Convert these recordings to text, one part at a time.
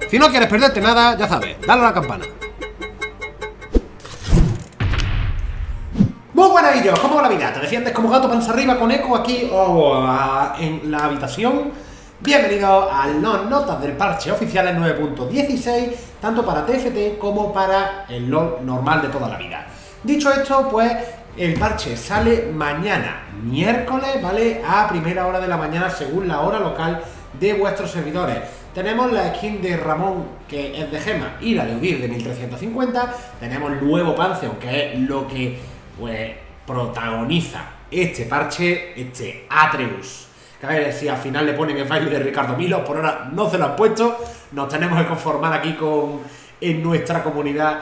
Si no quieres perderte nada, ya sabes, dale a la campana. Muy buenas, Illos, ¿cómo va la vida? ¿Te defiendes como gato panza arriba con eco aquí en la habitación? Bienvenido a las notas del parche oficiales 9.16, tanto para TFT como para el LoL normal de toda la vida. Dicho esto, pues el parche sale mañana, miércoles, ¿vale? A primera hora de la mañana, según la hora local de vuestros servidores. Tenemos la skin de Ramón, que es de gema, y la de Udir de 1350. Tenemos el nuevo Pantheon, que es lo que pues protagoniza este parche, este Atreus. Que a ver si al final le ponen el baile de Ricardo Milo. Por ahora no se lo han puesto. Nos tenemos que conformar aquí con en nuestra comunidad,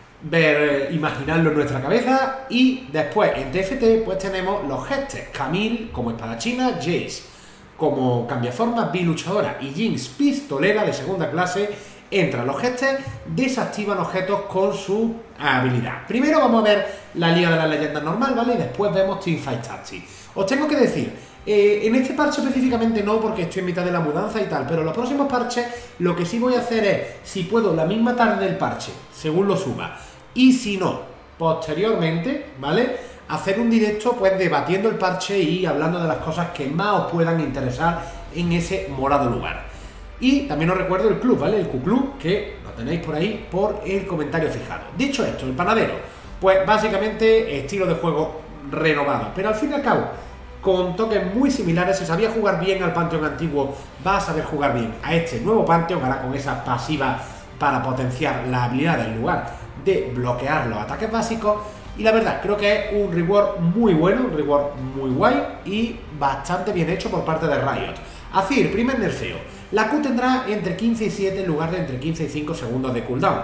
imaginarlo en nuestra cabeza. Y después en TFT pues tenemos los gestes: Camille como espadachina, Jace como cambiaforma, Vi luchadora y Jinx pistolera de segunda clase. Entran los gestes, desactivan objetos con su habilidad. Primero vamos a ver la Liga de las Leyendas normal, ¿vale? Y después vemos Teamfight Tactics. Os tengo que decir, en este parche específicamente no, porque estoy en mitad de la mudanza y tal, pero en los próximos parches lo que sí voy a hacer es, si puedo, la misma tarde del parche, según lo suba, y si no, posteriormente, ¿vale?, hacer un directo pues debatiendo el parche y hablando de las cosas que más os puedan interesar en ese morado lugar. Y también os recuerdo el club, ¿vale? El Q-Club, que lo tenéis por ahí por el comentario fijado. Dicho esto, el panadero, pues básicamente estilo de juego renovado, pero al fin y al cabo con toques muy similares. Si sabía jugar bien al Pantheon antiguo, va a saber jugar bien a este nuevo Pantheon, ahora con esa pasiva para potenciar la habilidad en lugar de bloquear los ataques básicos. Y la verdad, creo que es un reward muy bueno, un reward muy guay y bastante bien hecho por parte de Riot. Azir, primer nerfeo. La Q tendrá entre 15 y 7 en lugar de entre 15 y 5 segundos de cooldown.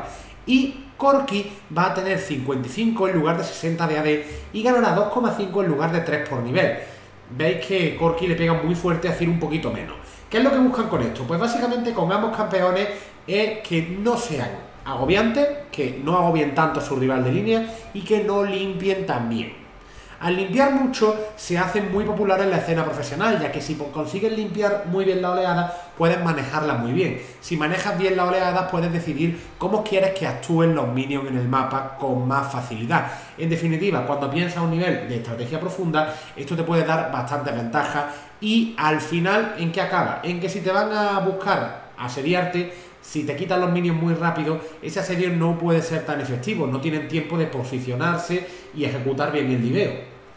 Y Corki va a tener 55 en lugar de 60 de AD y ganará 2,5 en lugar de 3 por nivel. Veis que Corki le pega muy fuerte a Azir un poquito menos. ¿Qué es lo que buscan con esto? Pues básicamente con ambos campeones es que no sean agobiantes, que no agobien tanto a su rival de línea y que no limpien tan bien. Al limpiar mucho se hacen muy populares en la escena profesional, ya que si consigues limpiar muy bien la oleada, puedes manejarla muy bien. Si manejas bien la oleada, puedes decidir cómo quieres que actúen los minions en el mapa con más facilidad. En definitiva, cuando piensas a un nivel de estrategia profunda, esto te puede dar bastantes ventajas. Y al final, ¿en qué acaba? En que si te van a buscar asediarte, si te quitan los minions muy rápido, ese asedio no puede ser tan efectivo, no tienen tiempo de posicionarse y ejecutar bien el diveo.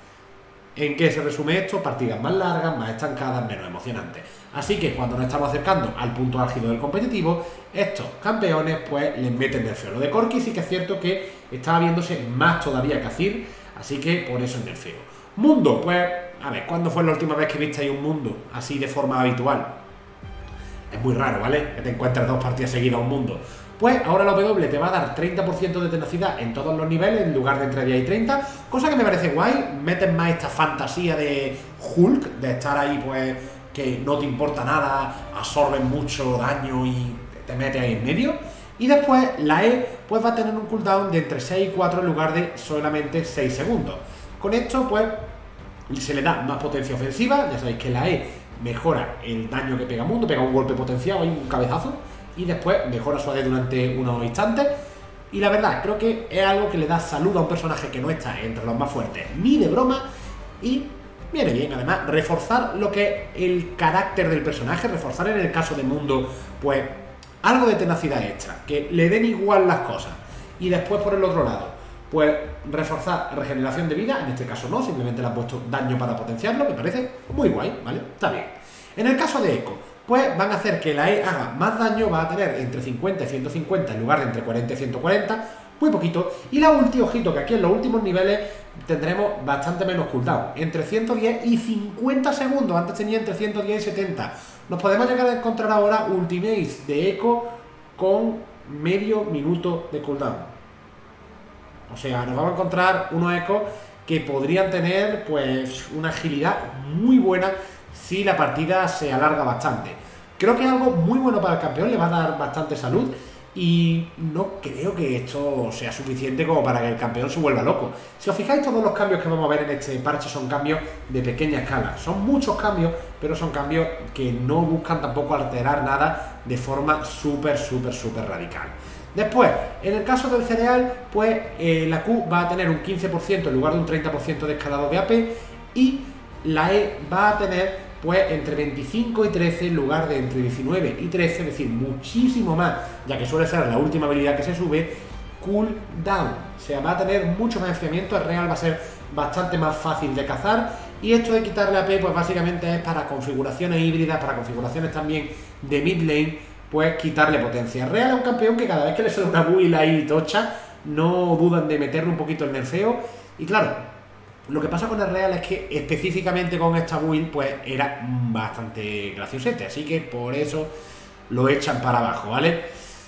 ¿En qué se resume esto? Partidas más largas, más estancadas, menos emocionantes. Así que cuando nos estamos acercando al punto álgido del competitivo, estos campeones pues les meten nerfeo. Lo de Corki sí que es cierto que estaba viéndose más todavía que Azir, así que por eso es nerfeo. Mundo, pues a ver, ¿cuándo fue la última vez que visteis un mundo así de forma habitual? Es muy raro, ¿vale? Que te encuentres 2 partidas seguidas a un mundo. Pues ahora la W te va a dar 30% de tenacidad en todos los niveles, en lugar de entre 10 y 30, cosa que me parece guay. Meten más esta fantasía de Hulk, de estar ahí, pues, que no te importa nada, absorben mucho daño y te metes ahí en medio. Y después la E, pues va a tener un cooldown de entre 6 y 4 en lugar de solamente 6 segundos. Con esto, pues, se le da más potencia ofensiva. Ya sabéis que la E mejora el daño que pega Mundo, pega un golpe potenciado y un cabezazo, y después mejora su AD durante unos instantes. Y la verdad, creo que es algo que le da salud a un personaje que no está entre los más fuertes ni de broma, y viene bien. Además, reforzar lo que es el carácter del personaje, reforzar en el caso de Mundo, pues algo de tenacidad extra, que le den igual las cosas. Y después por el otro lado, pues reforzar regeneración de vida, en este caso no, simplemente le han puesto daño para potenciarlo, me parece muy guay, ¿vale? Está bien. En el caso de Echo, pues van a hacer que la E haga más daño, va a tener entre 50 y 150 en lugar de entre 40 y 140, muy poquito. Y la ulti, ojito, que aquí en los últimos niveles tendremos bastante menos cooldown, entre 110 y 50 segundos, antes tenía entre 110 y 70. Nos podemos llegar a encontrar ahora ultimates de Echo con medio minuto de cooldown. O sea, nos vamos a encontrar unos ecos que podrían tener pues una agilidad muy buena si la partida se alarga bastante. Creo que es algo muy bueno para el campeón, le va a dar bastante salud y no creo que esto sea suficiente como para que el campeón se vuelva loco. Si os fijáis, todos los cambios que vamos a ver en este parche son cambios de pequeña escala. Son muchos cambios, pero son cambios que no buscan tampoco alterar nada de forma súper radical. Después, en el caso del cereal, pues la Q va a tener un 15% en lugar de un 30% de escalado de AP, y la E va a tener pues entre 25 y 13 en lugar de entre 19 y 13, es decir, muchísimo más, ya que suele ser la última habilidad que se sube, cooldown. O sea, va a tener mucho más enfriamiento, el real va a ser bastante más fácil de cazar, y esto de quitarle AP pues básicamente es para configuraciones híbridas, para configuraciones también de mid lane, pues quitarle potencia. El real es un campeón que cada vez que le sale una build ahí tocha, no dudan de meterle un poquito el nerfeo, y claro, lo que pasa con el real es que específicamente con esta build pues era bastante graciosete, así que por eso lo echan para abajo, ¿vale?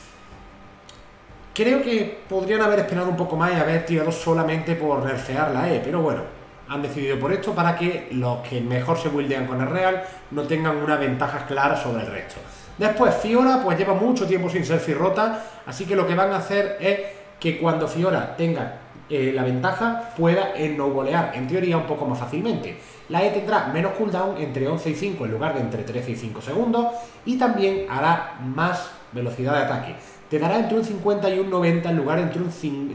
Creo que podrían haber esperado un poco más y haber tirado solamente por nerfear la E, pero bueno, han decidido por esto para que los que mejor se buildean con el real no tengan unas ventajas claras sobre el resto. Después, Fiora pues lleva mucho tiempo sin ser Firrota, así que lo que van a hacer es que cuando Fiora tenga la ventaja pueda snowballear en teoría un poco más fácilmente. La E tendrá menos cooldown, entre 11 y 5 en lugar de entre 13 y 5 segundos, y también hará más velocidad de ataque. Te dará entre un 50 y un 90 en lugar de un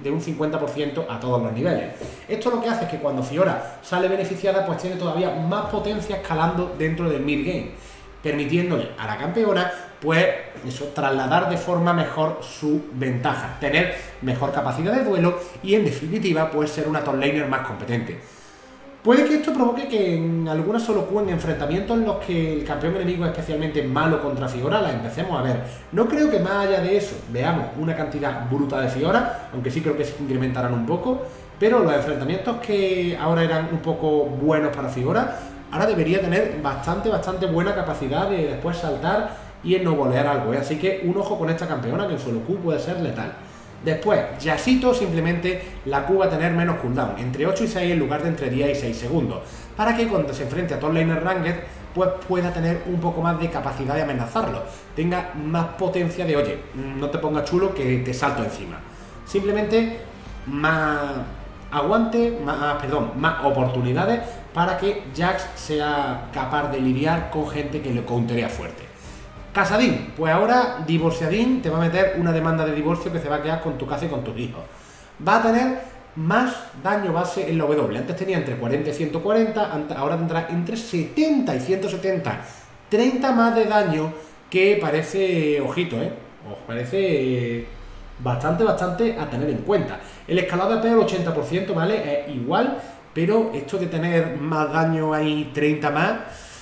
50% a todos los niveles. Esto lo que hace es que cuando Fiora sale beneficiada pues tiene todavía más potencia escalando dentro del mid game, permitiéndole a la campeona pues eso, trasladar de forma mejor su ventaja, tener mejor capacidad de duelo y en definitiva pues ser una top laner más competente. Puede que esto provoque que en algunas solo Q en enfrentamientos en los que el campeón enemigo es especialmente malo contra Fiora la empecemos a ver. No creo que más allá de eso veamos una cantidad bruta de Fiora, aunque sí creo que se incrementarán un poco, pero los enfrentamientos que ahora eran un poco buenos para Fiora, ahora debería tener bastante buena capacidad de después saltar y en no volear algo, ¿eh? Así que un ojo con esta campeona que en solo Q puede ser letal. Después, Yasuo simplemente la Q va a tener menos cooldown, entre 8 y 6 en lugar de entre 10 y 6 segundos, para que cuando se enfrente a top laner ranked pues pueda tener un poco más de capacidad de amenazarlo, tenga más potencia de oye, no te pongas chulo que te salto encima. Simplemente más aguante, más oportunidades para que Jax sea capaz de lidiar con gente que le counterea fuerte. Casadín, pues ahora Divorciadín te va a meter una demanda de divorcio que se va a quedar con tu casa y con tus hijos. Va a tener más daño base en la W. Antes tenía entre 40 y 140, ahora tendrá entre 70 y 170. 30 más de daño, que parece, ojito, os parece bastante a tener en cuenta. El escalado de AP al 80%, ¿vale? Es igual, pero esto de tener más daño ahí 30 más,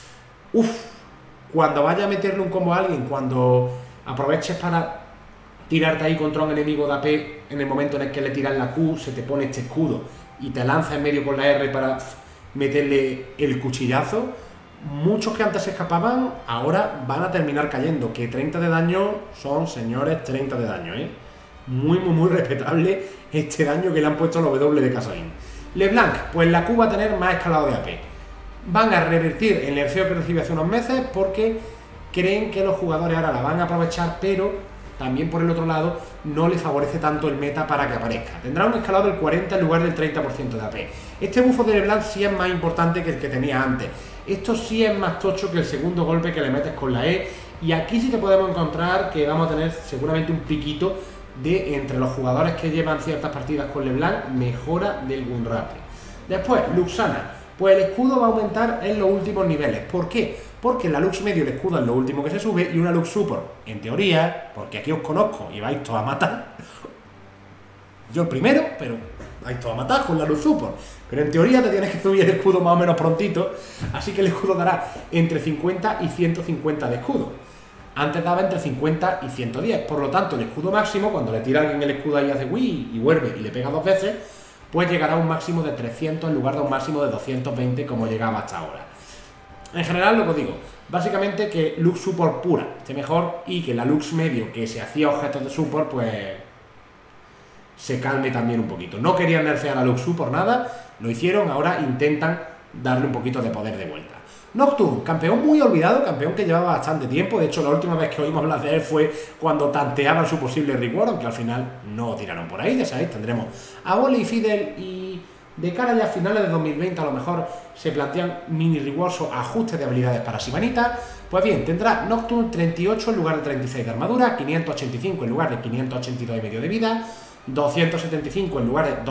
cuando vaya a meterle un combo a alguien, cuando aproveches para tirarte ahí contra un enemigo de AP, en el momento en el que le tiras la Q, se te pone este escudo y te lanza en medio con la R para meterle el cuchillazo, muchos que antes se escapaban, ahora van a terminar cayendo, que 30 de daño son, señores, 30 de daño, muy respetable este daño que le han puesto a los W de Casadín. LeBlanc, pues la Q va a tener más escalado de AP. Van a revertir el nerfeo que recibe hace unos meses porque creen que los jugadores ahora la van a aprovechar, pero también por el otro lado no le favorece tanto el meta para que aparezca. Tendrá un escalado del 40 en lugar del 30% de AP. Este bufo de LeBlanc sí es más importante que el que tenía antes. Esto sí es más tocho que el segundo golpe que le metes con la E, y aquí sí que podemos encontrar que vamos a tener seguramente un piquito de entre los jugadores que llevan ciertas partidas con LeBlanc, mejora del win rate. Después, Luxana. Pues el escudo va a aumentar en los últimos niveles. ¿Por qué? Porque en la Lux medio el escudo es lo último que se sube y una Lux Support, en teoría, porque aquí os conozco y vais todos a matar, yo el primero, pero vais todos a matar con la Lux Support, pero en teoría te tienes que subir el escudo más o menos prontito, así que el escudo dará entre 50 y 150 de escudo. Antes daba entre 50 y 110, por lo tanto el escudo máximo, cuando le tira alguien el escudo ahí hace Wii y vuelve y le pega 2 veces, pues llegará a un máximo de 300 en lugar de un máximo de 220 como llegaba hasta ahora. En general, lo que os digo, básicamente que Lux Support pura esté mejor y que la Lux medio, que se hacía objetos de support, pues se calme también un poquito. No querían nerfear a Lux Support nada, lo hicieron, ahora intentan darle un poquito de poder de vuelta. Nocturne, campeón muy olvidado, campeón que llevaba bastante tiempo. De hecho, la última vez que oímos hablar de él fue cuando tanteaban su posible reward, aunque al final no tiraron por ahí, ya sabéis, tendremos a Oli, Fidel y De cara ya a finales de 2020 a lo mejor se plantean mini rewards o ajustes de habilidades para Sivanitas. Pues bien, tendrá Nocturne 38 en lugar de 36 de armadura, 585 en lugar de 582 y medio de vida, 275 en lugar de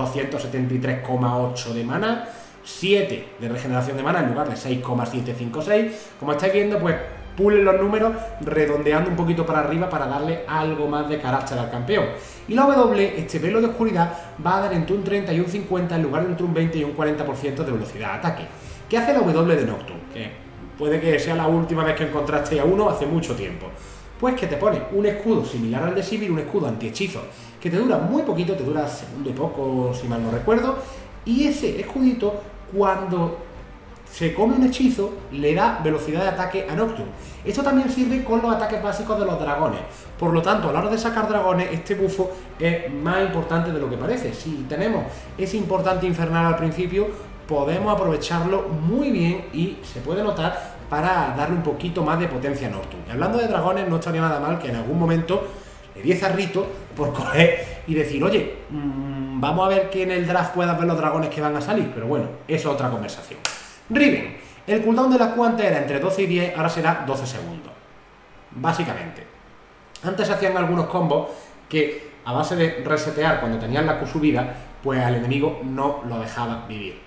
273,8 de mana, 7 de regeneración de mana en lugar de 6,756. Como estáis viendo, pues pulen los números redondeando un poquito para arriba para darle algo más de carácter al campeón. Y la W, este velo de oscuridad, va a dar entre un 30 y un 50 en lugar de entre un 20 y un 40% de velocidad de ataque. ¿Qué hace la W de Nocturne? Que puede que sea la última vez que encontraste a uno hace mucho tiempo. Pues que te pone un escudo similar al de Sivir, un escudo anti-hechizo, que te dura muy poquito, te dura segundo y poco, si mal no recuerdo, y ese escudito, cuando se come un hechizo, le da velocidad de ataque a Nocturne. Esto también sirve con los ataques básicos de los dragones. Por lo tanto, a la hora de sacar dragones, este bufo es más importante de lo que parece. Si tenemos ese importante infernal al principio, podemos aprovecharlo muy bien y se puede notar para darle un poquito más de potencia a Nocturne. Y hablando de dragones, no estaría nada mal que en algún momento le diese a Rito por coger y decir, oye, vamos a ver que en el draft puedas ver los dragones que van a salir. Pero bueno, eso es otra conversación. Riven, el cooldown de la Q antes era entre 12 y 10, ahora será 12 segundos. Básicamente. Antes se hacían algunos combos que a base de resetear cuando tenían la Q subida, pues al enemigo no lo dejaba vivir.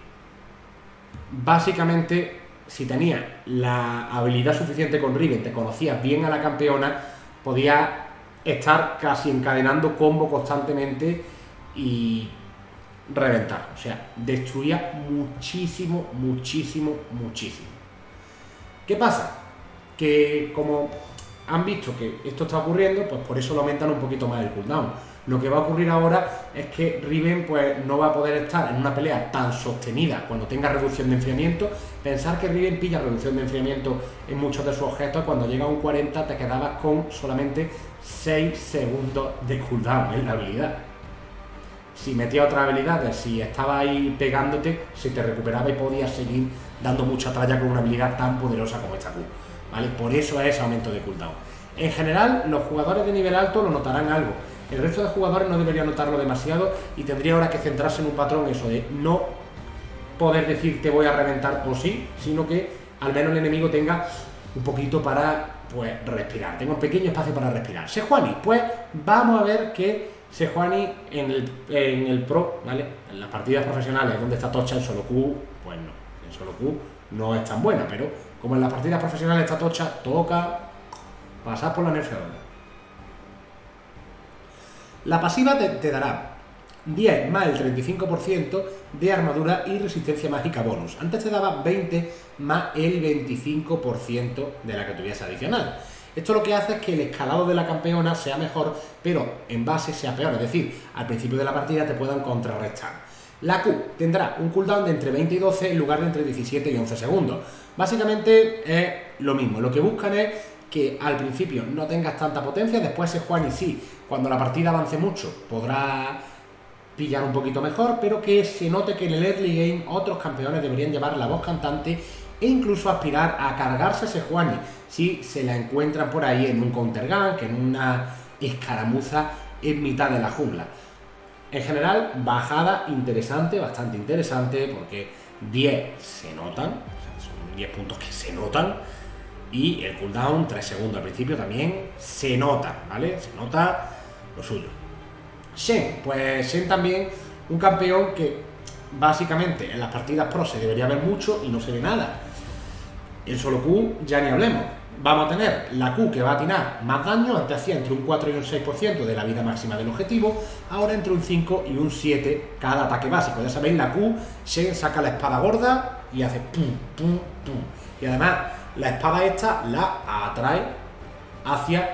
Básicamente, si tenías la habilidad suficiente con Riven, te conocías bien a la campeona, podías estar casi encadenando combo constantemente y reventar, o sea, destruía muchísimo, muchísimo, muchísimo. ¿Qué pasa? Que como han visto que esto está ocurriendo, pues por eso lo aumentan un poquito más el cooldown. Lo que va a ocurrir ahora es que Riven pues no va a poder estar en una pelea tan sostenida cuando tenga reducción de enfriamiento. Pensar que Riven pilla reducción de enfriamiento en muchos de sus objetos, cuando llega a un 40 te quedabas con solamente 6 segundos de cooldown en la habilidad. Si metía otras habilidades, si estaba ahí pegándote, se te recuperaba y podías seguir dando mucha tralla con una habilidad tan poderosa como esta Q, ¿vale? Por eso es ese aumento de cooldown. En general, los jugadores de nivel alto lo notarán algo. El resto de jugadores no debería notarlo demasiado y tendría ahora que centrarse en un patrón, eso de no poder decir te voy a reventar o sí, sino que al menos el enemigo tenga un poquito para, pues, respirar. Tenga un pequeño espacio para respirar. Sejuani, pues vamos a ver que Sejuani en el Pro, ¿vale? En las partidas profesionales donde está tocha en solo Q, pues no. En solo Q no es tan buena, pero como en las partidas profesionales está tocha, toca pasar por la nerfeadora. La pasiva te dará 10 más el 35% de armadura y resistencia mágica bonus. Antes te daba 20 más el 25% de la que tuviese adicional. Esto lo que hace es que el escalado de la campeona sea mejor, pero en base sea peor. Es decir, al principio de la partida te puedan contrarrestar. La Q tendrá un cooldown de entre 20 y 12 en lugar de entre 17 y 11 segundos. Básicamente es lo mismo. Lo que buscan es que al principio no tengas tanta potencia, después Sejuani sí, cuando la partida avance mucho, podrá pillar un poquito mejor, pero que se note que en el early game otros campeones deberían llevar la voz cantante e incluso aspirar a cargarse a Sejuani si se la encuentran por ahí en un counter gank, en una escaramuza en mitad de la jungla. En general, bajada interesante, bastante interesante, porque 10 se notan, o sea, son 10 puntos que se notan, y el cooldown 3 segundos al principio también se nota, ¿vale? Se nota lo suyo. Shen, pues Shen también un campeón que básicamente en las partidas pro se debería ver mucho y no se ve nada. El solo Q ya ni hablemos. Vamos a tener la Q que va a atinar más daño, antes hacía entre un 4 y un 6% de la vida máxima del objetivo, ahora entre un 5 y un 7 cada ataque básico. Ya sabéis, la Q, Shen saca la espada gorda y hace pum, pum, pum. Y además, la espada esta la atrae hacia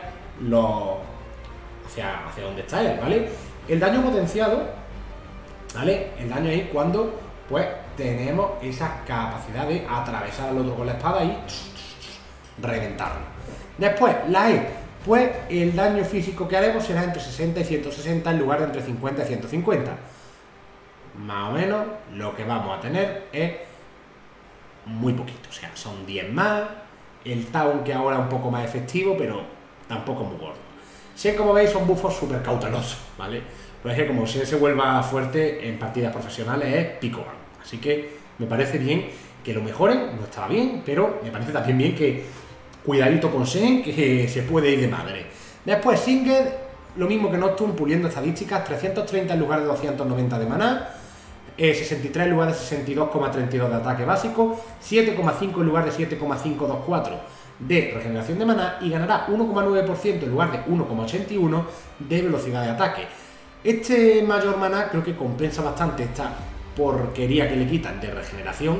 donde está él, ¿vale? El daño potenciado, ¿vale? El daño es cuando, pues, tenemos esa capacidad de atravesar al otro con la espada y reventarlo. Después, la E, pues el daño físico que haremos será entre 60 y 160 en lugar de entre 50 y 150. Más o menos lo que vamos a tener es muy poquito, o sea, son 10 más, el Town que ahora es un poco más efectivo, pero tampoco muy gordo. Shen, como veis, son buffos súper cautelosos, ¿vale? Pero es que como se vuelva fuerte en partidas profesionales es Pico Van. Así que me parece bien que lo mejoren, no estaba bien, pero me parece también bien que cuidadito con Shen, que se puede ir de madre. Después Singed, lo mismo que Nocturne, puliendo estadísticas, 330 en lugar de 290 de maná, 63 en lugar de 62,32 de ataque básico, 7,5 en lugar de 7,524 de regeneración de maná y ganará 1,9% en lugar de 1,81 de velocidad de ataque. Este mayor maná creo que compensa bastante esta porquería que le quitan de regeneración.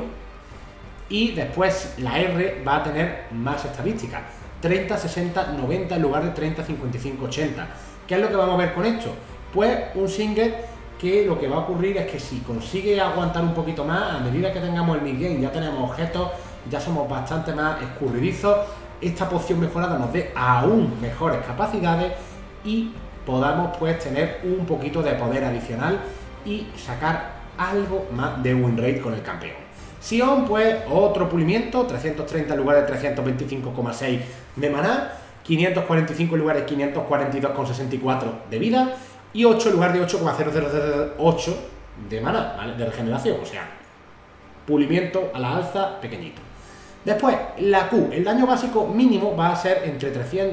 Y después la R va a tener más estadísticas, 30, 60, 90 en lugar de 30, 55, 80. ¿Qué es lo que vamos a ver con esto? Pues un Singed que lo que va a ocurrir es que si consigue aguantar un poquito más, a medida que tengamos el midgame, ya tenemos objetos, ya somos bastante más escurridizos, esta poción mejorada nos dé aún mejores capacidades y podamos pues tener un poquito de poder adicional y sacar algo más de win rate con el campeón. Sion, pues otro pulimiento, 330 en lugar de 325,6 de maná, 545 en lugar de 542,64 de vida y 8 en lugar de 8,0008 de maná, ¿vale? De regeneración, o sea, pulimiento a la alza pequeñito. Después, la Q, el daño básico mínimo va a ser entre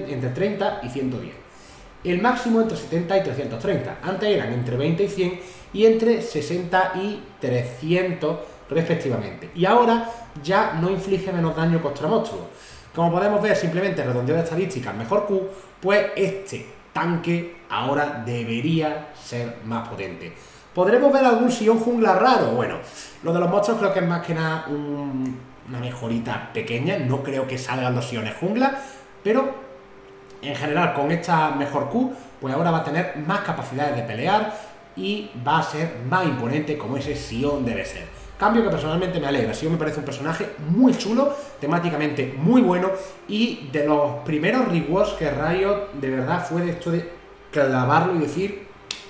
30 y 110. El máximo entre 70 y 330. Antes eran entre 20 y 100 y entre 60 y 300 respectivamente. Y ahora ya no inflige menos daño contra monstruos. Como podemos ver, simplemente redondeo de estadísticas, mejor Q, pues este tanque ahora debería ser más potente. ¿Podremos ver algún Sion jungla raro? Bueno, lo de los monstruos creo que es más que nada una mejorita pequeña. No creo que salgan los Siones jungla, pero en general con esta mejor Q, pues ahora va a tener más capacidades de pelear y va a ser más imponente como ese Sion debe ser. Cambio que personalmente me alegra. Sion me parece un personaje muy chulo, temáticamente muy bueno y de los primeros rewards que Riot de verdad fue de esto de clavarlo y decir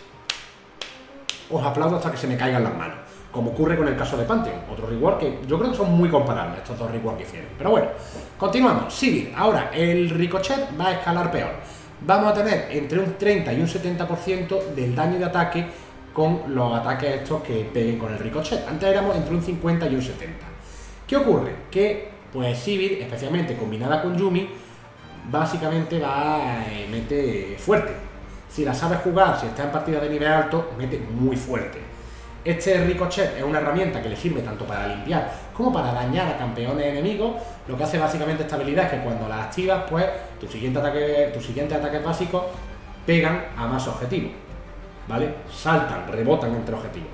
os aplaudo hasta que se me caigan las manos, como ocurre con el caso de Pantheon, otro reward que yo creo que son muy comparables estos dos rewards que hicieron. Pero bueno, continuamos. Sivir, ahora el ricochet va a escalar peor. Vamos a tener entre un 30 y un 70% del daño de ataque con los ataques estos que peguen con el ricochet. Antes éramos entre un 50 y un 70. ¿Qué ocurre? Que pues Sivir, especialmente combinada con Yuumi, básicamente mete fuerte. Si la sabes jugar, si está en partida de nivel alto, mete muy fuerte. Este ricochet es una herramienta que le sirve tanto para limpiar como para dañar a campeones enemigos. Lo que hace básicamente esta habilidad es que cuando la activas, pues tus siguientes ataques básicos pegan a más objetivos, ¿vale? Saltan, rebotan entre objetivos.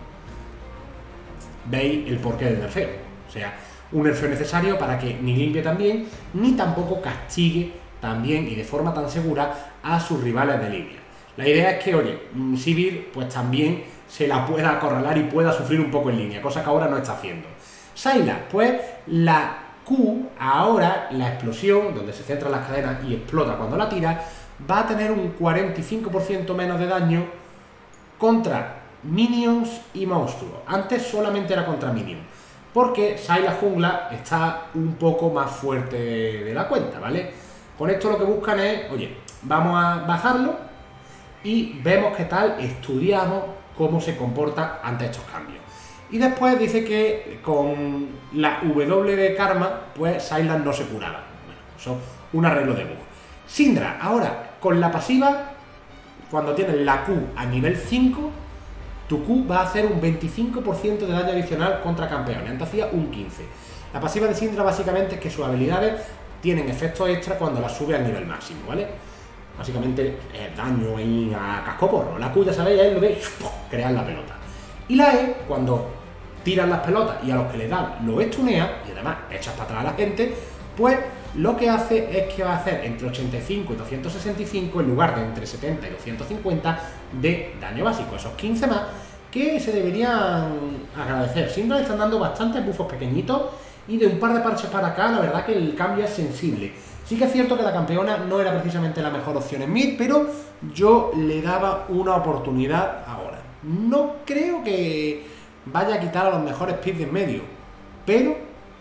¿Veis el porqué del nerfeo? O sea, un nerfeo necesario para que ni limpie tan bien, ni tampoco castigue tan bien y de forma tan segura a sus rivales de línea. La idea es que, oye, Sivir pues también se la pueda acorralar y pueda sufrir un poco en línea, cosa que ahora no está haciendo. Sylas, pues la Q, ahora la explosión, donde se centran las cadenas y explota cuando la tira, va a tener un 45% menos de daño contra minions y monstruos. Antes solamente era contra minions, porque Sylas jungla está un poco más fuerte de la cuenta, ¿vale? Con esto lo que buscan es, oye, vamos a bajarlo y vemos qué tal, estudiamos cómo se comporta ante estos cambios. Y después dice que con la W de Karma, pues Sylas no se curaba. Bueno, eso es un arreglo de bug. Syndra, ahora, con la pasiva, cuando tienes la Q a nivel 5, tu Q va a hacer un 25% de daño adicional contra campeones. Antes hacía un 15%. La pasiva de Syndra básicamente es que sus habilidades tienen efectos extra cuando las sube al nivel máximo, ¿vale? Básicamente daño a cascoporro. La Q, ya sabéis, es lo de crear la pelota. Y la E, cuando tiran las pelotas y a los que le dan lo estunea, y además echas para atrás a la gente, pues lo que hace es que va a hacer entre 85 y 265 en lugar de entre 70 y 250 de daño básico. Esos 15 más que se deberían agradecer. Siempre le están dando bastantes buffos pequeñitos y de un par de parches para acá, la verdad que el cambio es sensible. Sí que es cierto que la campeona no era precisamente la mejor opción en mid, pero yo le daba una oportunidad ahora. No creo que vaya a quitar a los mejores picks de en medio, pero,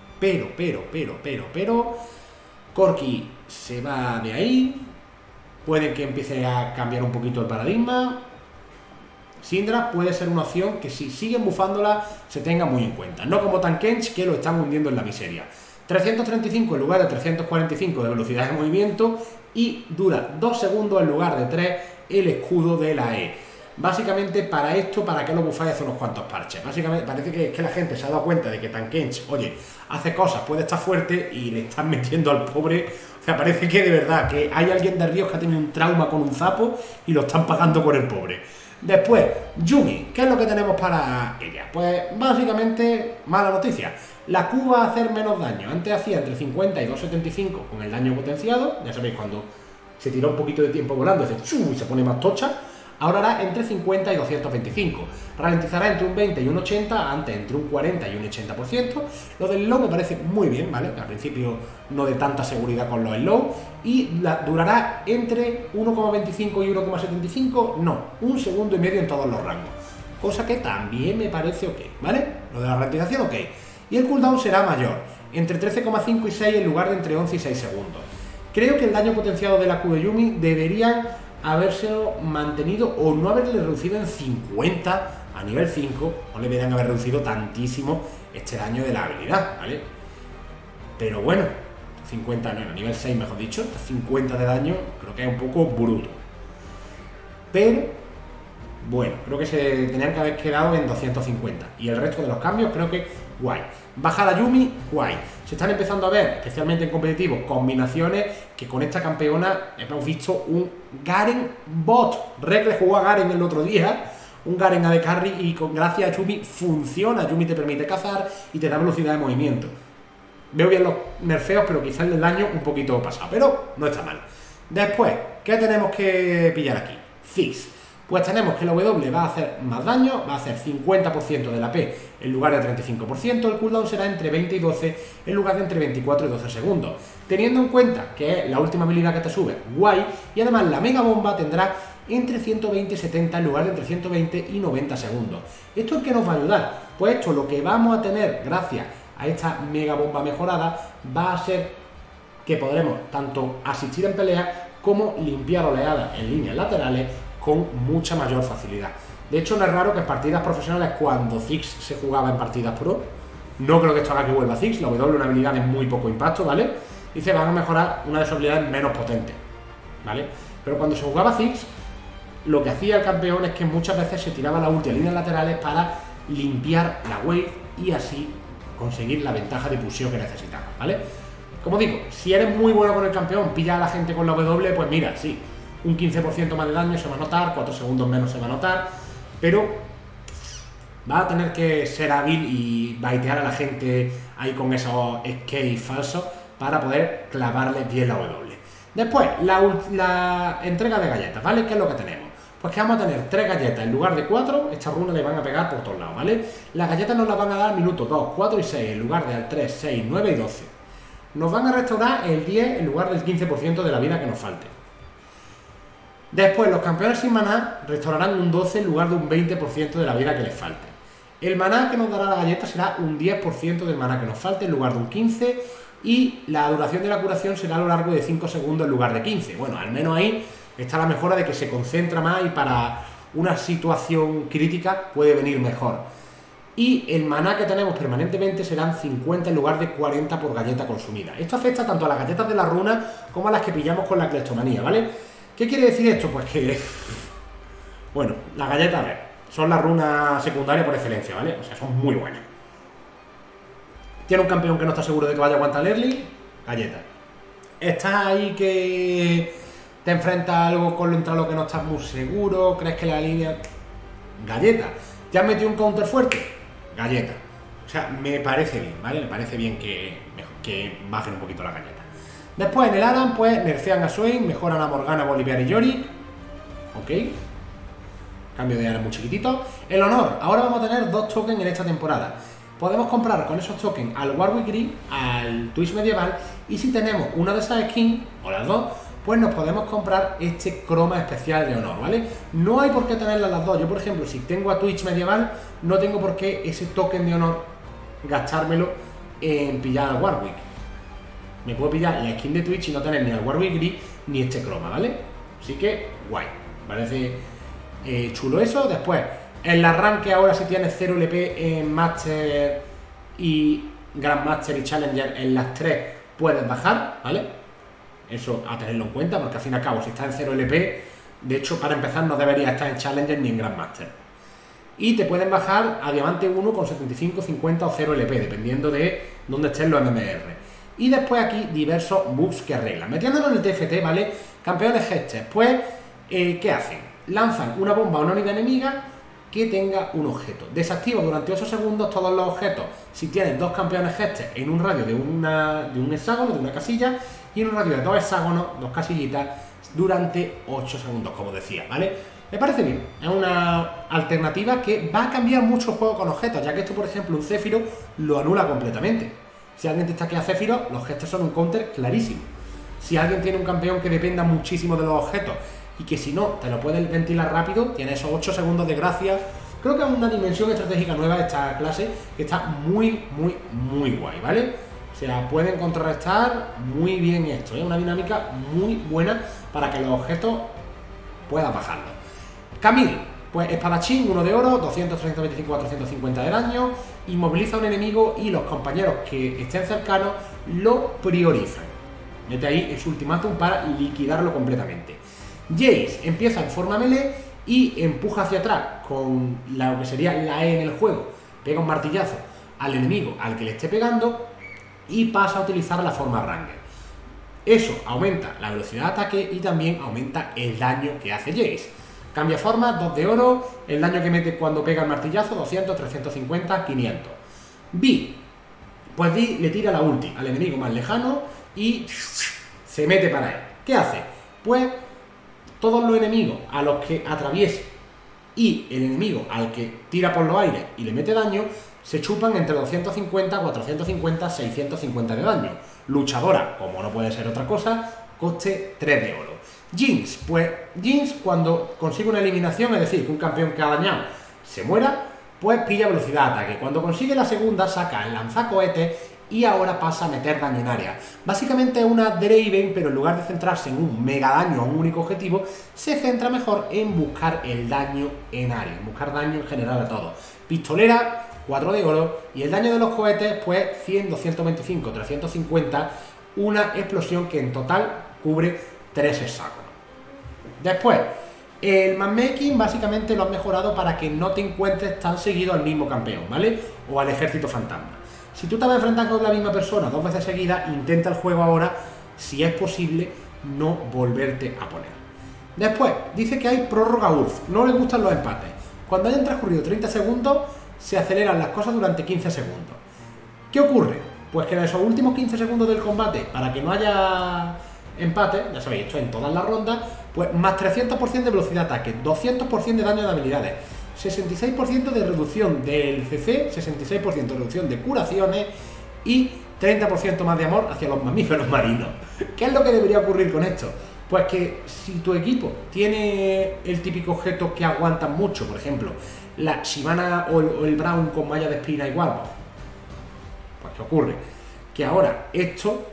Corki se va de ahí, puede que empiece a cambiar un poquito el paradigma, Syndra puede ser una opción que si siguen bufándola se tenga muy en cuenta, no como Tankens, que lo están hundiendo en la miseria. 335 en lugar de 345 de velocidad de movimiento y dura 2 segundos en lugar de 3 el escudo de la E. Básicamente para esto, ¿para qué lo bufáis? Hace unos cuantos parches. Básicamente parece que la gente se ha dado cuenta de que Tankens, oye, hace cosas, puede estar fuerte y le están metiendo al pobre. O sea, parece que de verdad que hay alguien de Ríos que ha tenido un trauma con un zapo y lo están pagando con el pobre. Después, Yuumi, ¿qué es lo que tenemos para ella? Pues básicamente, mala noticia. La Q va a hacer menos daño. Antes hacía entre 50 y 275 con el daño potenciado. Ya sabéis, cuando se tira un poquito de tiempo volando, hace chu y se pone más tocha. Ahora hará entre 50 y 225. Ralentizará entre un 20 y un 80, antes entre un 40 y un 80%. Lo del slow me parece muy bien, ¿vale? Al principio no de tanta seguridad con los slow. Y durará entre 1,25 y 1,75, no, 1,5 segundos en todos los rangos. Cosa que también me parece ok, ¿vale? Lo de la ralentización ok. Y el cooldown será mayor, entre 13,5 y 6 en lugar de entre 11 y 6 segundos. Creo que el daño potenciado de la Q de Yuumi deberían haberse mantenido o no haberle reducido en 50 a nivel 5, no le deberían haber reducido tantísimo este daño de la habilidad, ¿vale? Pero bueno, 50, no, a nivel 6 mejor dicho, 50 de daño creo que es un poco bruto. Pero bueno, creo que se tenían que haber quedado en 250 y el resto de los cambios creo que guay. Baja la Yuumi, guay. Se están empezando a ver, especialmente en competitivos, combinaciones que con esta campeona hemos visto un Garen bot. Regle jugó a Garen el otro día, un Garen AD Carry y gracias a Yuumi funciona. Yuumi te permite cazar y te da velocidad de movimiento. Veo bien los nerfeos, pero quizás el daño un poquito pasado, pero no está mal. Después, ¿qué tenemos que pillar aquí? Ziggs. Pues tenemos que la W va a hacer más daño, va a hacer 50% de la P en lugar de 35%, el cooldown será entre 20 y 12 en lugar de entre 24 y 12 segundos. Teniendo en cuenta que es la última habilidad que te sube, guay, y además la mega bomba tendrá entre 120 y 70 en lugar de entre 120 y 90 segundos. ¿Esto en qué nos va a ayudar? Pues esto, lo que vamos a tener gracias a esta mega bomba mejorada va a ser que podremos tanto asistir en peleas como limpiar oleadas en líneas laterales con mucha mayor facilidad. De hecho, no es raro que en partidas profesionales, cuando Ziggs se jugaba en partidas pro, no creo que esto haga que vuelva Ziggs, la W, una habilidad de muy poco impacto, ¿vale? Y se van a mejorar una de sus habilidades menos potentes, ¿vale? Pero cuando se jugaba Ziggs, lo que hacía el campeón es que muchas veces se tiraba la ulti a líneas laterales para limpiar la wave y así conseguir la ventaja de pulseo que necesitaba, ¿vale? Como digo, si eres muy bueno con el campeón, pilla a la gente con la W, pues mira, sí, un 15% más de daño se va a notar, 4 segundos menos se va a notar, pero va a tener que ser hábil y baitear a la gente ahí con esos escape falsos para poder clavarle bien la W. Después, la entrega de galletas, ¿vale? ¿Qué es lo que tenemos? Pues que vamos a tener 3 galletas en lugar de 4, estas runas le van a pegar por todos lados, ¿vale? Las galletas nos las van a dar minutos 2, 4 y 6 en lugar del 3, 6, 9 y 12. Nos van a restaurar el 10 en lugar del 15% de la vida que nos falte. Después, los campeones sin maná restaurarán un 12 en lugar de un 20% de la vida que les falte. El maná que nos dará la galleta será un 10% del maná que nos falte en lugar de un 15%, y la duración de la curación será a lo largo de 5 segundos en lugar de 15. Bueno, al menos ahí está la mejora de que se concentra más y para una situación crítica puede venir mejor. Y el maná que tenemos permanentemente serán 50 en lugar de 40 por galleta consumida. Esto afecta tanto a las galletas de la runa como a las que pillamos con la cleptomanía, ¿vale? ¿Qué quiere decir esto? Pues que, bueno, las galletas, a ver, son la runa secundaria por excelencia, ¿vale? O sea, son muy buenas. Tiene un campeón que no está seguro de que vaya a aguantar el early, galleta. Estás ahí que te enfrentas a algo contra lo que no estás muy seguro, crees que la línea... Galleta. ¿Ya has metido un counter fuerte? Galleta. O sea, me parece bien, ¿vale? Me parece bien que bajen un poquito la galleta. Después en el Aram, pues nerfean a Swain, mejoran a Morgana, Bolívar y Yorick. Ok. Cambio de Aram muy chiquitito. El honor, ahora vamos a tener 2 tokens en esta temporada. Podemos comprar con esos tokens al Warwick Gris, al Twitch medieval, y si tenemos una de esas skins, o las dos, pues nos podemos comprar este croma especial de honor, ¿vale? No hay por qué tenerlas las dos. Yo, por ejemplo, si tengo a Twitch medieval, no tengo por qué ese token de honor gastármelo en pillar al Warwick. Me puedo pillar la skin de Twitch y no tener ni al Warwick Gris ni este croma, ¿vale? Así que, guay. Parece chulo eso. Después, en el arranque ahora si tienes 0 LP en Master y Grandmaster y Challenger, en las 3 puedes bajar, ¿vale? Eso a tenerlo en cuenta, porque al fin y al cabo, si estás en 0 LP, de hecho, para empezar no deberías estar en Challenger ni en Grandmaster. Y te pueden bajar a Diamante 1 con 75, 50 o 0 LP, dependiendo de dónde estén los MMR. Y después aquí diversos bugs que arreglan. Metiéndonos en el TFT, ¿vale? Campeones Hextech, pues, ¿qué hacen? Lanzan una bomba a una unidad enemiga que tenga un objeto. Desactiva durante 8 segundos todos los objetos si tienes 2 campeones Hextech en un radio de un hexágono, de una casilla, y en un radio de 2 hexágonos, 2 casillitas, durante 8 segundos, como decía, ¿vale? Me parece bien, es una alternativa que va a cambiar mucho el juego con objetos, ya que esto, por ejemplo, un Zephyro lo anula completamente. Si alguien te stackea Zephyro, los gestos son un counter clarísimo. Si alguien tiene un campeón que dependa muchísimo de los objetos y que si no te lo puedes ventilar rápido, tiene esos 8 segundos de gracia. Creo que es una dimensión estratégica nueva de esta clase que está muy guay, ¿vale? O sea, pueden contrarrestar muy bien esto, es una dinámica muy buena para que los objetos puedas bajarlos. Camille, pues espadachín, 1 de oro, 200, 325, 450 de daño, inmoviliza a un enemigo y los compañeros que estén cercanos lo priorizan. Mete ahí su ultimátum para liquidarlo completamente. Jace empieza en forma melee y empuja hacia atrás con lo que sería la E en el juego, pega un martillazo al enemigo al que le esté pegando y pasa a utilizar la forma Ranger. Eso aumenta la velocidad de ataque y también aumenta el daño que hace Jace. Cambia forma, 2 de oro, el daño que mete cuando pega el martillazo, 200, 350, 500. Vi, pues Vi le tira la ulti al enemigo más lejano y se mete para él. ¿Qué hace? Pues todos los enemigos a los que atraviese y el enemigo al que tira por los aires y le mete daño, se chupan entre 250, 450, 650 de daño. Luchadora, como no puede ser otra cosa, coste 3 de oro. Jinx, pues Jinx cuando consigue una eliminación, es decir, que un campeón que ha dañado se muera, pues pilla velocidad de ataque. Cuando consigue la segunda saca el lanzacohetes y ahora pasa a meter daño en área. Básicamente es una Draven, pero en lugar de centrarse en un mega daño a un único objetivo, se centra mejor en buscar el daño en área, en buscar daño en general a todos. Pistolera, 4 de oro, y el daño de los cohetes, pues 100, 225, 350, una explosión que en total cubre 3 hexágonos. Después, el matchmaking básicamente lo han mejorado para que no te encuentres tan seguido al mismo campeón, ¿vale? O al ejército fantasma. Si tú te vas a enfrentar con la misma persona 2 veces seguidas, intenta el juego ahora, si es posible, no volverte a poner. Después, dice que hay prórroga URF, no le gustan los empates. Cuando hayan transcurrido 30 segundos, se aceleran las cosas durante 15 segundos. ¿Qué ocurre? Pues que en esos últimos 15 segundos del combate, para que no haya empate, ya sabéis, esto en todas las rondas, pues más 300% de velocidad de ataque, 200% de daño de habilidades, 66% de reducción del CC, 66% de reducción de curaciones y 30% más de amor hacia los mamíferos marinos. ¿Qué es lo que debería ocurrir con esto? Pues que si tu equipo tiene el típico objeto que aguantan mucho, por ejemplo, la Shyvana o el Braum con malla de espina igual, pues ¿qué ocurre? Que ahora esto,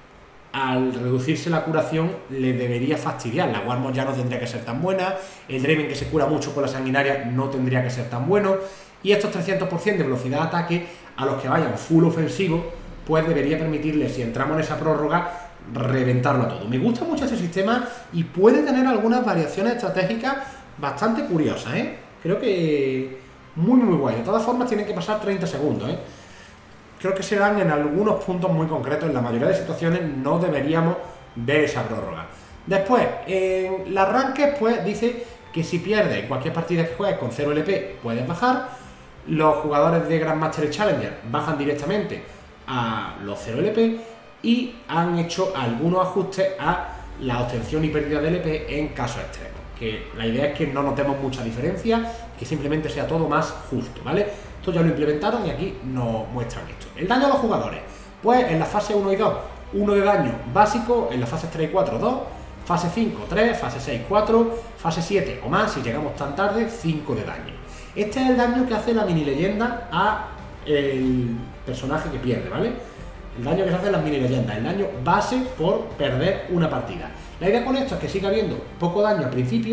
al reducirse la curación, le debería fastidiar. La Warmog ya no tendría que ser tan buena, el Draven que se cura mucho con la sanguinaria no tendría que ser tan bueno, y estos 300% de velocidad de ataque a los que vayan full ofensivo, pues debería permitirles, si entramos en esa prórroga, reventarlo todo. Me gusta mucho este sistema y puede tener algunas variaciones estratégicas bastante curiosas, ¿eh? Creo que muy guay. De todas formas tienen que pasar 30 segundos, ¿eh? Creo que se dan en algunos puntos muy concretos. En la mayoría de situaciones no deberíamos ver esa prórroga. Después, en las ranked, pues dice que si pierdes en cualquier partida que juegues con 0 LP, puedes bajar. Los jugadores de Grandmaster y Challenger bajan directamente a los 0 LP y han hecho algunos ajustes a la obtención y pérdida de LP en casos extremos. Que la idea es que no notemos mucha diferencia, que simplemente sea todo más justo, ¿vale? Esto ya lo implementaron y aquí nos muestran esto. El daño a los jugadores, pues en la fase 1 y 2, 1 de daño básico, en las fases 3 y 4, 2, fase 5, 3, fase 6, 4, fase 7 o más, si llegamos tan tarde, 5 de daño. Este es el daño que hace la mini leyenda a el personaje que pierde, ¿vale? El daño que se hace en las mini leyendas, el daño base por perder una partida. La idea con esto es que siga habiendo poco daño al principio,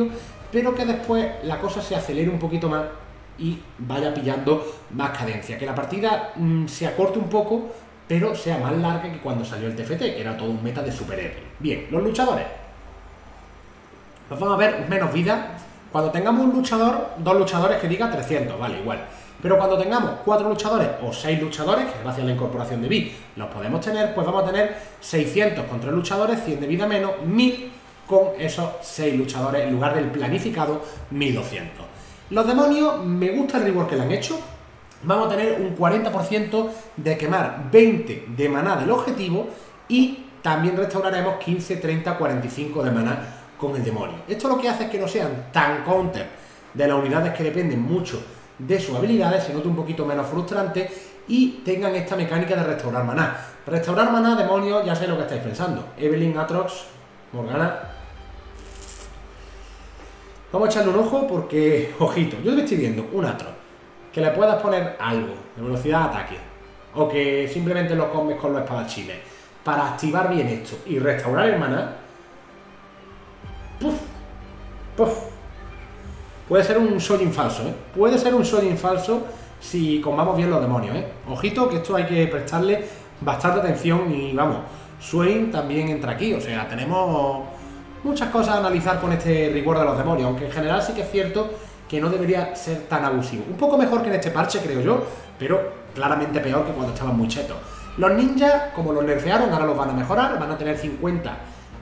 pero que después la cosa se acelere un poquito más y vaya pillando más cadencia, que la partida se acorte un poco, pero sea más larga que cuando salió el TFT, que era todo un meta de superhéroes. Bien, los luchadores. Nos vamos a ver menos vida. Cuando tengamos un luchador, 2 luchadores que diga 300, vale, igual. Pero cuando tengamos 4 luchadores o 6 luchadores, que gracias a la incorporación de Vi los podemos tener, pues vamos a tener 600 con 3 luchadores, 100 de vida menos, 1000 con esos 6 luchadores en lugar del planificado 1200. Los demonios, me gusta el rework que le han hecho. Vamos a tener un 40% de quemar 20 de maná del objetivo y también restauraremos 15, 30, 45 de maná con el demonio. Esto lo que hace es que no sean tan counter de las unidades que dependen mucho de sus habilidades, se note un poquito menos frustrante y tengan esta mecánica de restaurar maná. Restaurar maná, demonios, ya sé lo que estáis pensando. Evelynn, Aatrox, Morgana. Vamos a echarle un ojo porque, ojito, yo te estoy viendo un Aatrox que le puedas poner algo de velocidad de ataque o que simplemente lo combes con los espadachines para activar bien esto y restaurar el maná. Puede ser un Shojin falso, ¿eh? Puede ser un Shojin falso si combamos bien los demonios, ¿eh? Ojito, que esto hay que prestarle bastante atención y vamos, Swain también entra aquí, o sea, tenemos muchas cosas a analizar con este reward de los demonios, aunque en general sí que es cierto que no debería ser tan abusivo. Un poco mejor que en este parche, creo yo, pero claramente peor que cuando estaban muy chetos. Los ninjas, como los nerfearon, ahora los van a mejorar, van a tener 50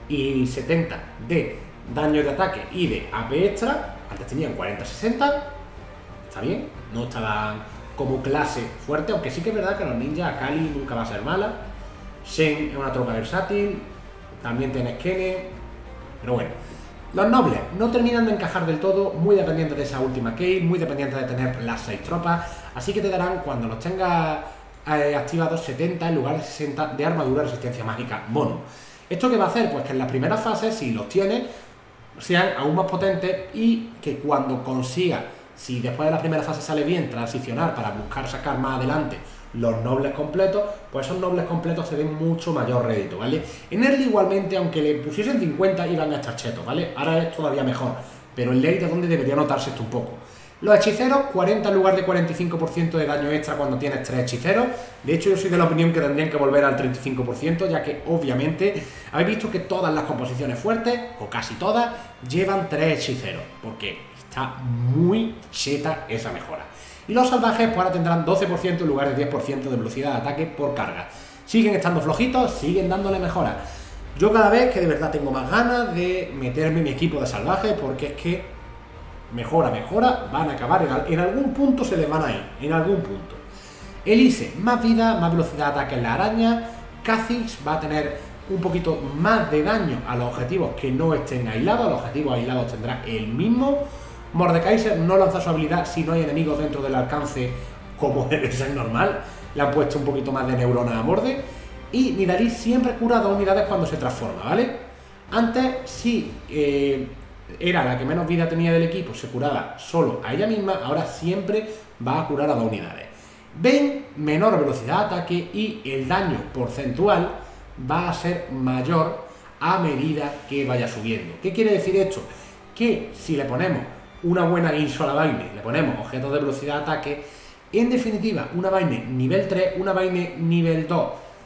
y 70 de daño de ataque y de AP extra. Antes tenían 40-60, está bien, no estaban como clase fuerte, aunque sí que es verdad que los ninjas, Akali nunca va a ser mala, Shen es una tropa versátil, también tienes Kene, pero bueno. Los nobles no terminan de encajar del todo, muy dependientes de esa última key, muy dependientes de tener las 6 tropas, así que te darán, cuando los tengas activados, 70 en lugar de 60 de armadura resistencia mágica mono. ¿Esto qué va a hacer? Pues que en las primeras fases, si los tienes, sean aún más potentes y que cuando consiga, si después de la primera fase sale bien, transicionar para buscar sacar más adelante los nobles completos, pues esos nobles completos se den mucho mayor rédito, ¿vale? En early igualmente, aunque le pusiesen 50, iban a estar chetos, ¿vale? Ahora es todavía mejor, pero en late es donde debería notarse esto un poco. Los hechiceros, 40 en lugar de 45% de daño extra cuando tienes 3 hechiceros. De hecho, yo soy de la opinión que tendrían que volver al 35%, ya que obviamente habéis visto que todas las composiciones fuertes, o casi todas, llevan 3 hechiceros, porque está muy cheta esa mejora. Y los salvajes pues ahora tendrán 12% en lugar de 10% de velocidad de ataque por carga. Siguen estando flojitos, siguen dándole mejoras. Yo cada vez que de verdad tengo más ganas de meterme en mi equipo de salvajes, porque es que mejora, van a acabar, en algún punto se les van a ir, en algún punto. Elise, más vida, más velocidad de ataque en la araña. Kha'Zix va a tener un poquito más de daño a los objetivos que no estén aislados, los objetivos aislados tendrá el mismo. Mordekaiser no lanza su habilidad si no hay enemigos dentro del alcance, como debe ser normal, le han puesto un poquito más de neuronas a Morde. Y Nidalee siempre cura 2 unidades cuando se transforma, ¿vale? Antes sí era la que menos vida tenía del equipo, se curaba solo a ella misma, ahora siempre va a curar a 2 unidades. Vayne, menor velocidad de ataque y el daño porcentual va a ser mayor a medida que vaya subiendo. ¿Qué quiere decir esto? Que si le ponemos una buena guinso a la Vayne, le ponemos objetos de velocidad de ataque, en definitiva, una Vayne nivel 3, una Vayne nivel 2,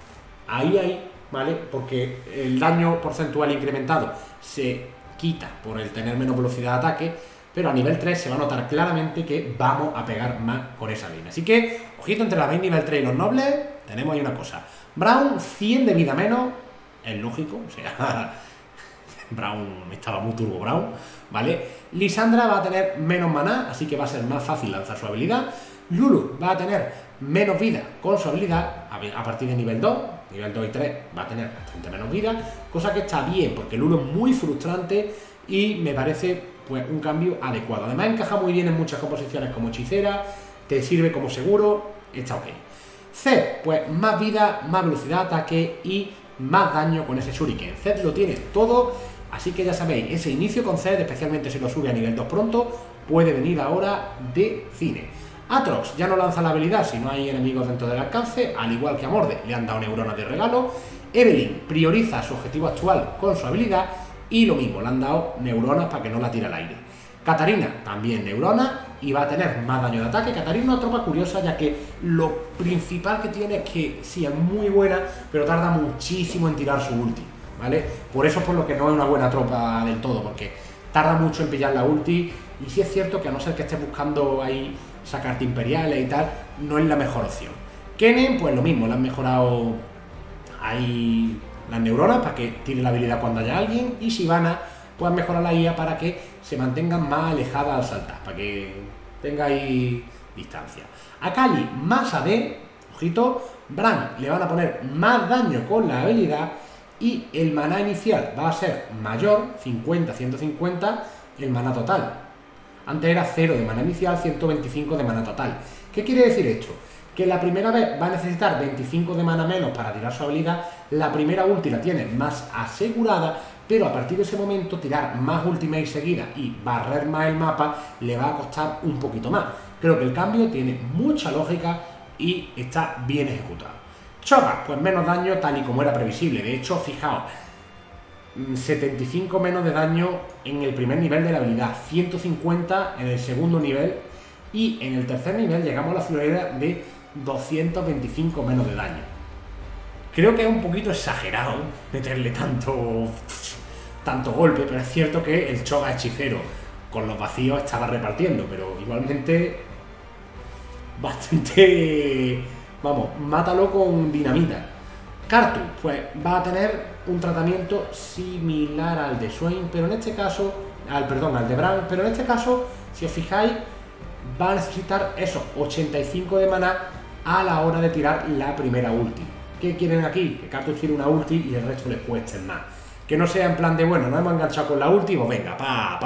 ahí, ¿vale? Porque el daño porcentual incrementado se quita por el tener menos velocidad de ataque, pero a nivel 3 se va a notar claramente que vamos a pegar más con esa Vayne. Así que, ojito entre la Vayne nivel 3 y los nobles, tenemos ahí una cosa. Braum, 100 de vida menos, es lógico, o sea, Braum estaba muy turbo Braum, ¿vale? Lisandra va a tener menos maná, así que va a ser más fácil lanzar su habilidad. Lulu va a tener menos vida con su habilidad a partir de nivel 2 y 3 va a tener bastante menos vida, cosa que está bien, porque Lulu es muy frustrante y me parece pues un cambio adecuado. Además encaja muy bien en muchas composiciones como hechicera, te sirve como seguro, está ok. Zed, pues más vida, más velocidad de ataque y más daño con ese shuriken. Zed lo tiene todo, así que ya sabéis, ese inicio con Zed, especialmente si lo sube a nivel 2 pronto, puede venir ahora de cine. Aatrox ya no lanza la habilidad si no hay enemigos dentro del alcance, al igual que a Morde le han dado neuronas de regalo. Evelynn prioriza su objetivo actual con su habilidad y lo mismo, le han dado neuronas para que no la tire al aire. Katarina, también neurona, y va a tener más daño de ataque. Katarina es una tropa curiosa, ya que lo principal que tiene es que sí, es muy buena, pero tarda muchísimo en tirar su ulti, ¿vale? Por eso es por lo que no es una buena tropa del todo, porque tarda mucho en pillar la ulti, y sí es cierto que a no ser que estés buscando ahí sacarte imperiales y tal, no es la mejor opción. Kennen, pues lo mismo, le han mejorado ahí las neuronas para que tire la habilidad cuando haya alguien, y Shyvana pues han mejorado la IA para que se mantengan más alejadas al saltar, para que tenga ahí distancia. A Kali más AD, ojito, Bran le van a poner más daño con la habilidad, y el maná inicial va a ser mayor, 50-150, el maná total. Antes era 0 de maná inicial, 125 de maná total. ¿Qué quiere decir esto? Que la primera vez va a necesitar 25 de maná menos para tirar su habilidad, la primera ulti la tiene más asegurada, pero a partir de ese momento tirar más ultimate seguida y barrer más el mapa le va a costar un poquito más. Creo que el cambio tiene mucha lógica y está bien ejecutado. Cho'Gath, pues menos daño tal y como era previsible. De hecho, fijaos, 75 menos de daño en el primer nivel de la habilidad, 150 en el segundo nivel, y en el tercer nivel llegamos a la friolera de 225 menos de daño. Creo que es un poquito exagerado meterle tanto golpe, pero es cierto que el Cho'Gath hechicero con los vacíos estaba repartiendo, pero igualmente bastante, vamos, mátalo con dinamita. Karthus, pues va a tener un tratamiento similar al de Swain, pero en este caso, al de Bran, pero en este caso, si os fijáis, va a necesitar esos 85 de maná a la hora de tirar la primera ulti. ¿Qué quieren aquí? Que Karthus tire una ulti y el resto les cueste más. Que no sea en plan de, bueno, nos hemos enganchado con la ulti, pues venga,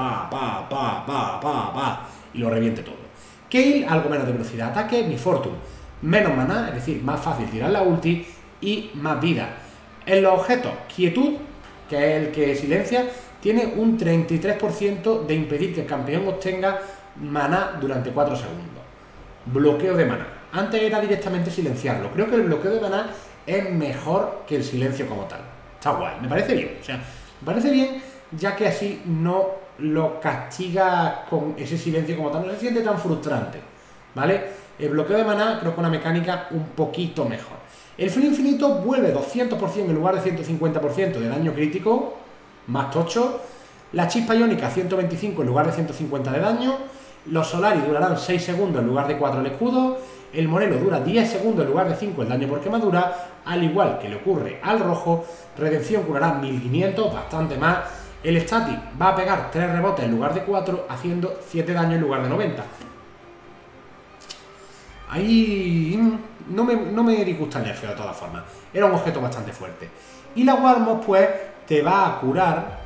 y lo reviente todo. Kayle, algo menos de velocidad de ataque. Mi Fortune, menos maná, es decir, más fácil tirar la ulti y más vida. En los objetos, quietud, que es el que silencia, tiene un 33% de impedir que el campeón obtenga maná durante 4 segundos. Bloqueo de maná. Antes era directamente silenciarlo. Creo que el bloqueo de maná es mejor que el silencio como tal. Está guay, me parece bien. O sea, me parece bien, ya que así no lo castiga con ese silencio como tal. No se siente tan frustrante, ¿vale? El bloqueo de maná creo que una mecánica un poquito mejor. El frío infinito vuelve 200% en lugar de 150% de daño crítico, más tocho. La chispa iónica 125 en lugar de 150 de daño. Los Solaris durarán 6 segundos en lugar de 4 el escudo. El Morelo dura 10 segundos en lugar de 5 el daño por quemadura, al igual que le ocurre al rojo. Redención curará 1500, bastante más. El Static va a pegar 3 rebotes en lugar de 4, haciendo 7 daño en lugar de 90. Ahí no me disgusta el nerfeo de todas formas. Era un objeto bastante fuerte. Y la Warmog, pues, te va a curar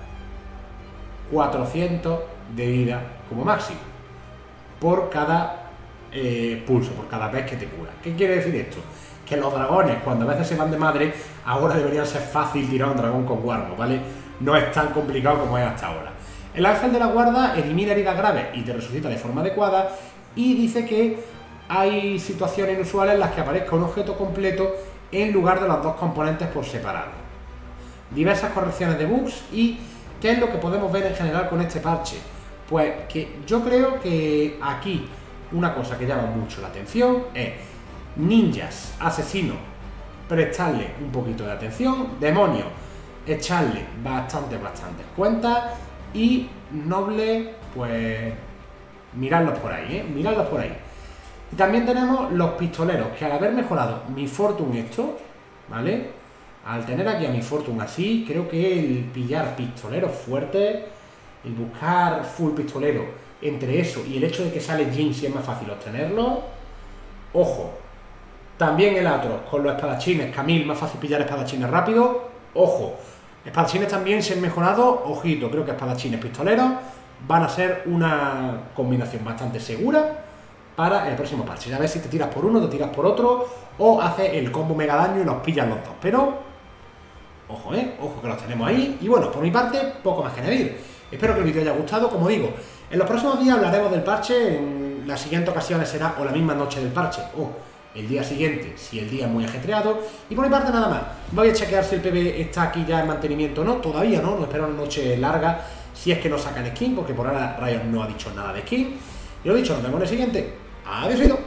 400 de vida como máximo por cada pulso, por cada vez que te cura. ¿Qué quiere decir esto? Que los dragones, cuando a veces se van de madre, ahora deberían ser fácil tirar un dragón con Warmog, ¿vale? No es tan complicado como es hasta ahora. El ángel de la guarda elimina heridas graves y te resucita de forma adecuada, y dice que hay situaciones inusuales en las que aparezca un objeto completo en lugar de los dos componentes por separado. Diversas correcciones de bugs. ¿Y qué es lo que podemos ver en general con este parche? Pues que yo creo que aquí una cosa que llama mucho la atención es ninjas, asesinos, prestarle un poquito de atención, demonios, echarle bastantes cuentas, y nobles, pues miradlos por ahí, miradlos por ahí. Y también tenemos los pistoleros, que al haber mejorado mi Fortune esto, ¿vale? Al tener aquí a mi Fortune así, creo que el pillar pistoleros fuertes, el buscar full pistolero, entre eso y el hecho de que sale Jhin si es más fácil obtenerlo, ojo. También el Atros con los espadachines, Camille, más fácil pillar espadachines rápido, ojo. Espadachines también se han mejorado, ojito, creo que espadachines pistoleros van a ser una combinación bastante segura para el próximo parche. A ver si te tiras por uno, te tiras por otro, o haces el combo mega daño y los pillas los dos. Pero, ojo, ojo que los tenemos ahí. Y bueno, por mi parte, poco más que añadir. Espero que el vídeo haya gustado. Como digo, en los próximos días hablaremos del parche. En las siguientes ocasiones será o la misma noche del parche o el día siguiente, si el día es muy ajetreado. Y por mi parte nada más. Voy a chequear si el PB está aquí ya en mantenimiento o no. Todavía no espero una noche larga. si es que no sacan skin, porque por ahora Riot no ha dicho nada de skin. Y lo dicho, nos vemos en el siguiente. Adiós.